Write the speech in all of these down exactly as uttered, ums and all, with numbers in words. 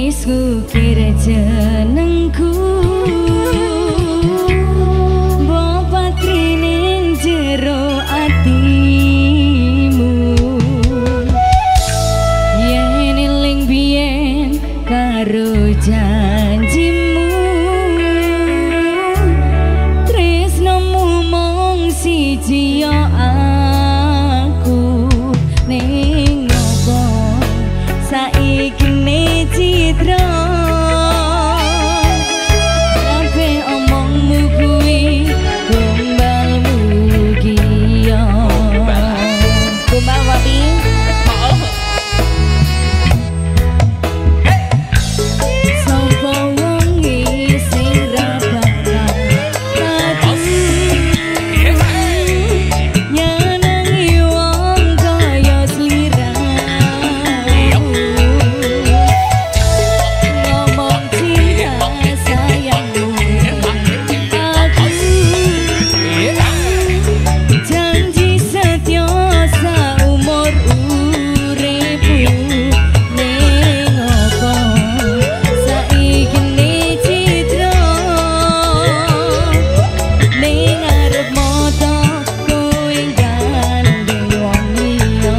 wis ngukir jenengku mbok ning jero atimu yen eling biyen karo janjimu tresnomu mung siji yo aku ning opo saiki ne citra kabeh omongmu kuwi gombalmu kiyo gombal wapi sapa wong sing ra bakal nyenengi wong kaya sliramu ngomong cinta sayangmu aku janji setia saumur uripku ning opo saiki ne citra ning arep moto kowe gandeng wong liya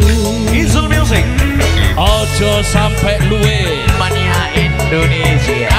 sampai luwe mania Indonesia.